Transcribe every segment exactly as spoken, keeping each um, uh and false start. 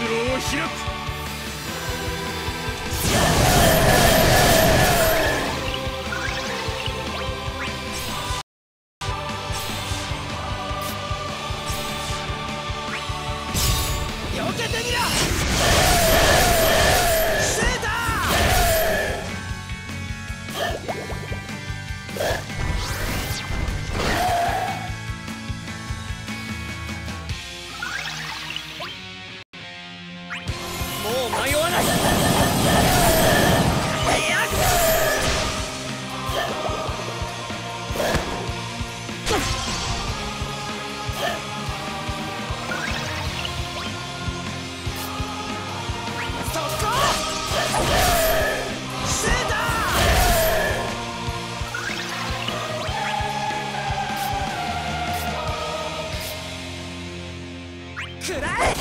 路を開く。避けてみろ。シューター。もう迷わない。くらえ。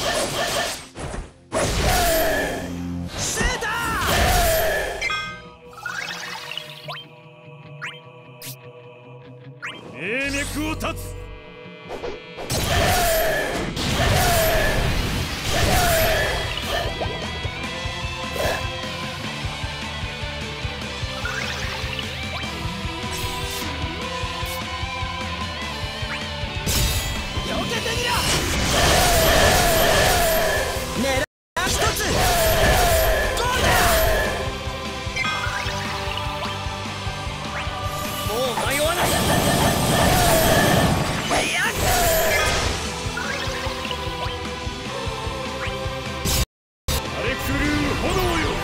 シューター。命脈を断つ。避けてみろ。狙う一つ。ゴールだ。もう迷わない。いや荒れ狂う炎よ。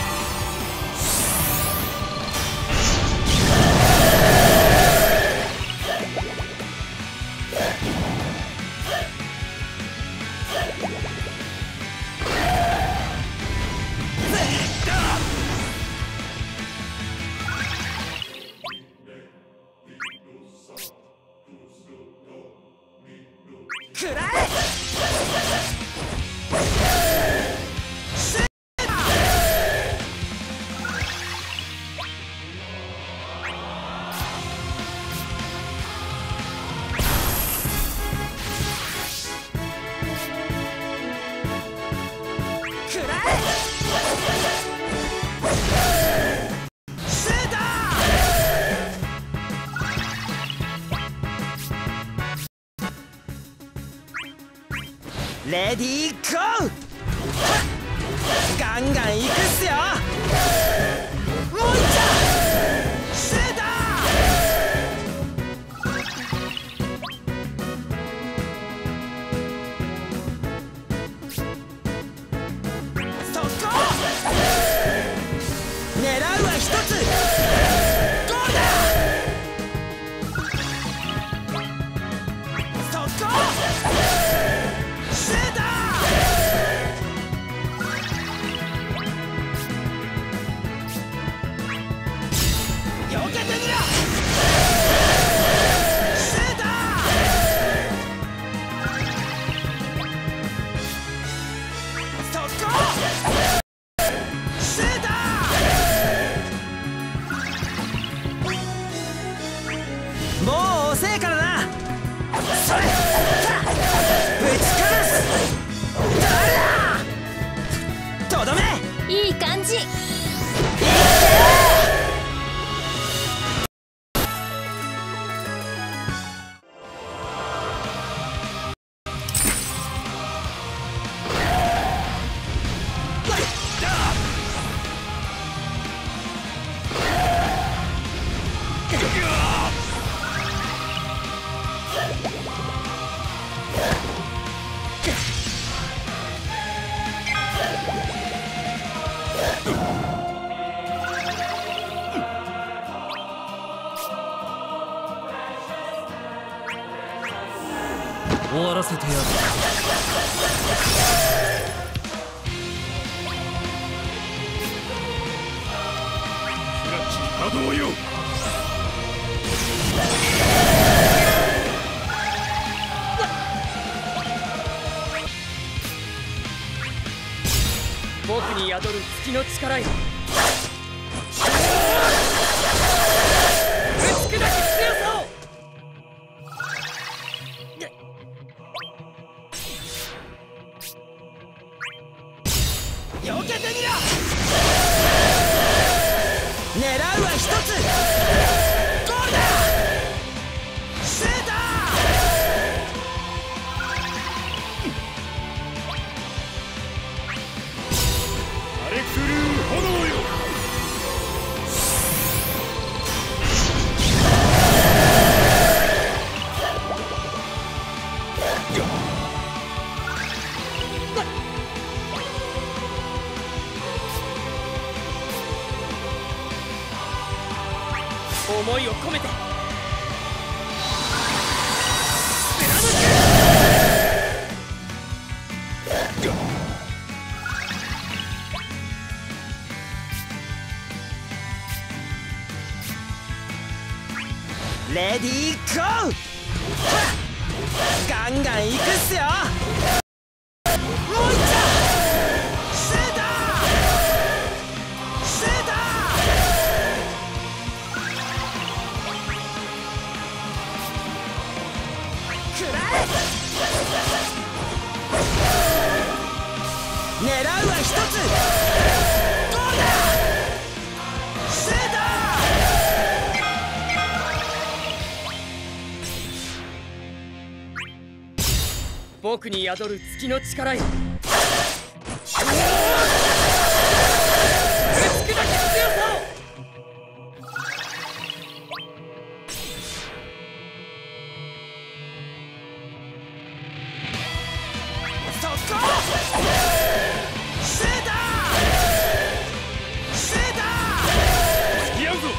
くらえ。シューター。くらえ。シューター。レディーゴー。ガンガンいくっすよ。もういっちゃう。シューター。速攻。狙うは一つ。ゴールだ。速攻。シューター。避けてみろ。シューター。速攻。シューター。もう遅えからな。それ。ぶちかます。誰だ。とどめ。 いい感じ。 終わらせてやる。開き波動よ。僕に宿る月の力よ。打ち砕き強さを。 避けてみろ。狙うは一つ。ゴールだ。シュート。 荒れ狂う炎よ。 思いを込めてレディーゴー。ガンガンいくっすよ。もう一丁。シュート。シュート。くらえ。狙うは一つ。ゴールだ。シュート。僕に宿る月の力よ。ぶち砕く強さを。速攻。シュート。シュート。 付き合うぞ。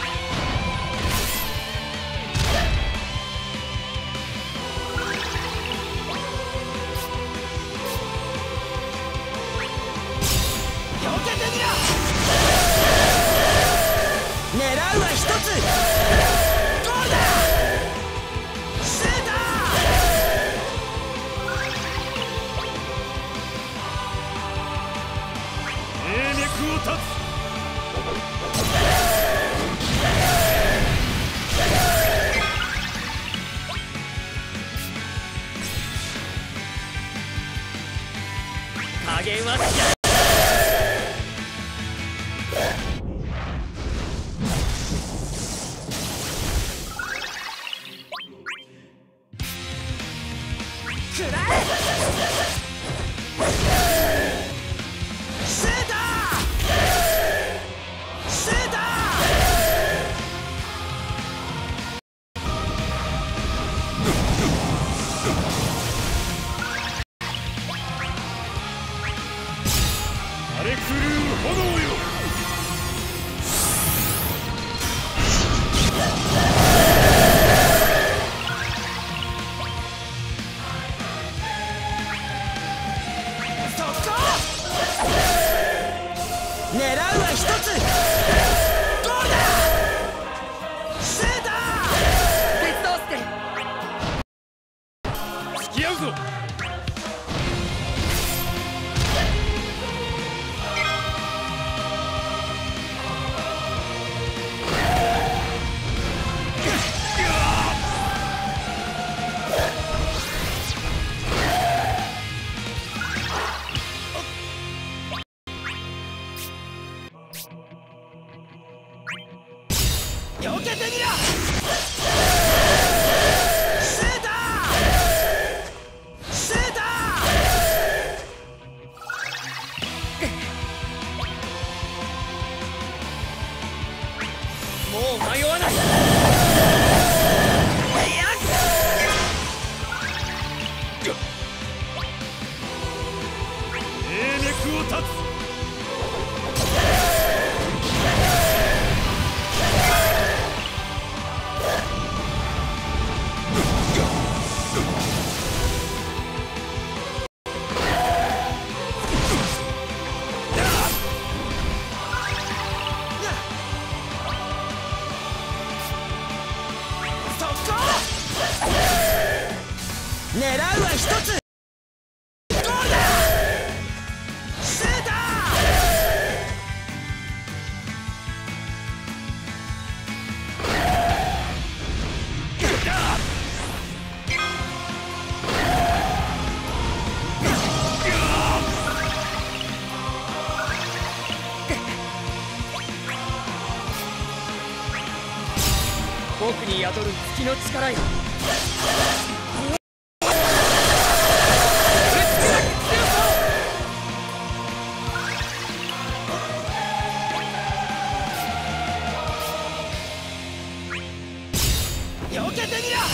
避けてみろ。狙うは一つ。ゴールだ。シュート。 命脈を断つ。 加減はしない。くらえ。シュート。シュート。 荒れ狂う炎よ。 狙うは一つ。ゴールだ。シュート。手伝わせて。 付き合うぞ。 避けてみろ。シュート。シュート。もう迷わない。 命脈を断つ。 狙うは一つ。ゴールだ。シュート。 に宿る月の力よ。避けてみろ。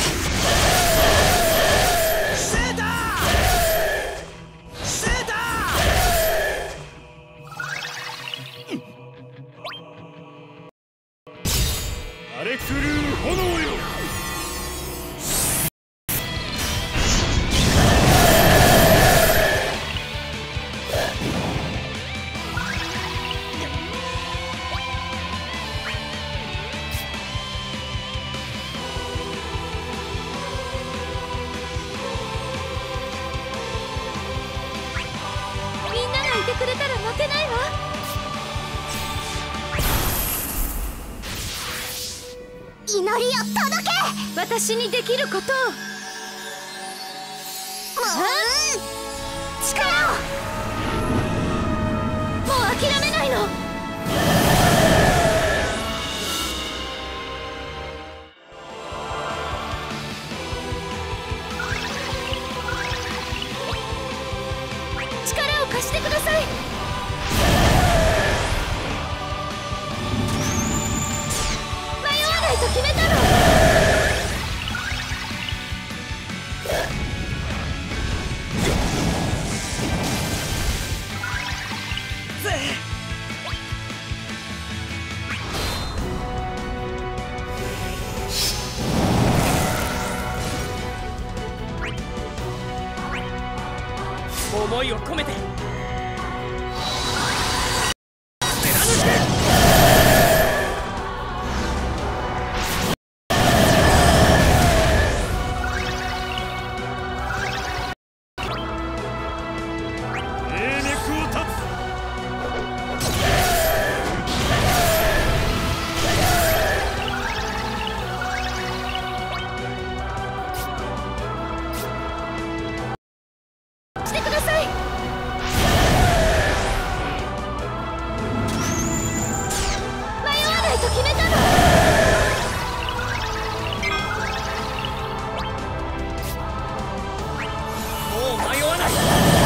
シュートシュート。 荒れ狂う炎よ。 みんながいてくれたら負けないわ。祈りを届け。私にできることを。もう力を。もう諦めないの。力を貸してください。迷わないと決めたの。 思いを込めてしてください。迷わないと決めたの。 もう迷わない。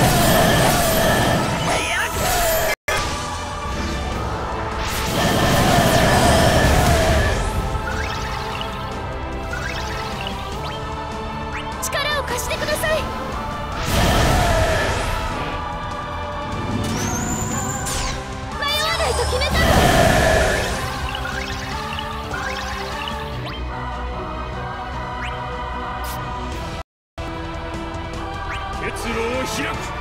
力を貸してください。と決めたの。 結露を開く。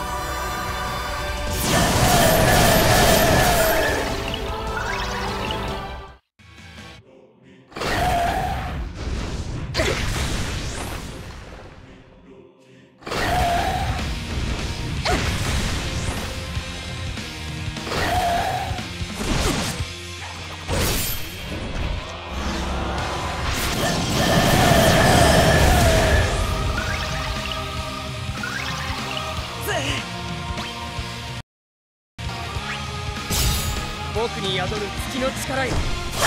僕に宿る月の力よ。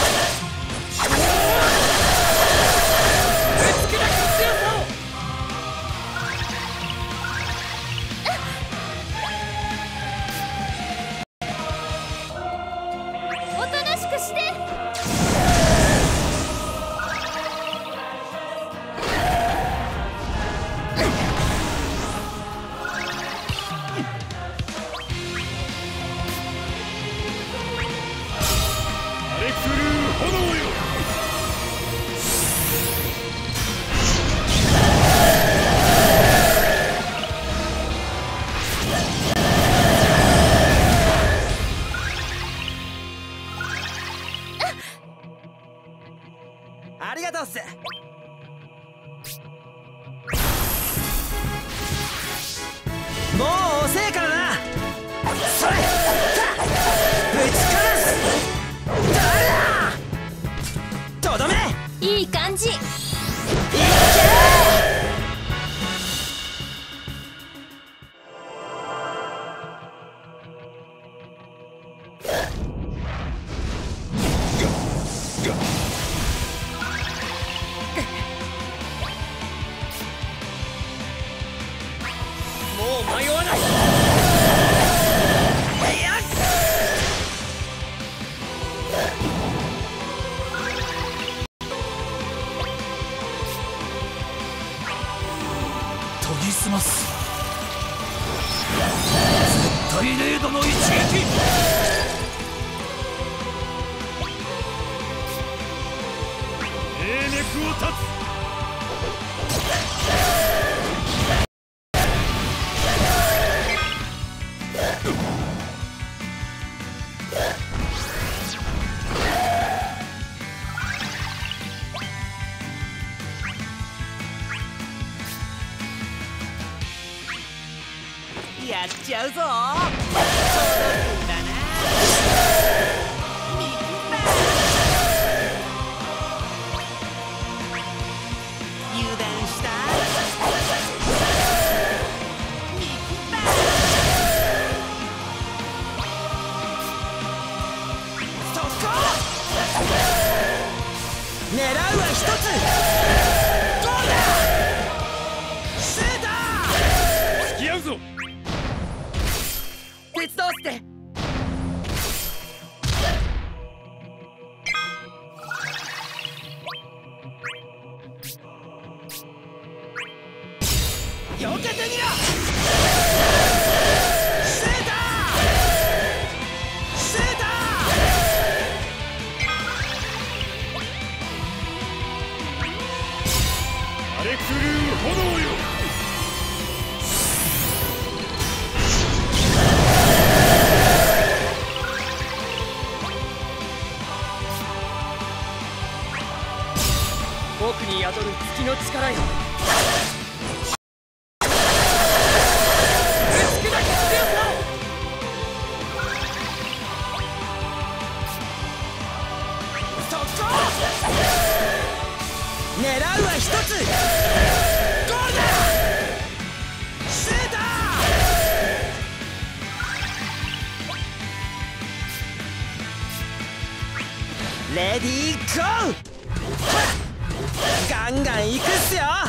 ぶつけ出す強さを。 おとなしくして。 荒れ狂う炎う迷わない。いや研ぎ澄ます。絶対レードの一撃。命脈を断つ。 やっちゃうぞ。届くんだな。ミキバー油断した。ミキバーそこ狙うは一つ。ゴールだ。シュート。 付き合うぞ。 手伝わせて。避けてみろ。シュート。シュート。 荒れ狂う炎よ。 僕に宿る月の力よ。美しくなき強さを。そこ狙うは一つ。ゴールだ。シュート。レディーゴー。ガンガン行くっすよ。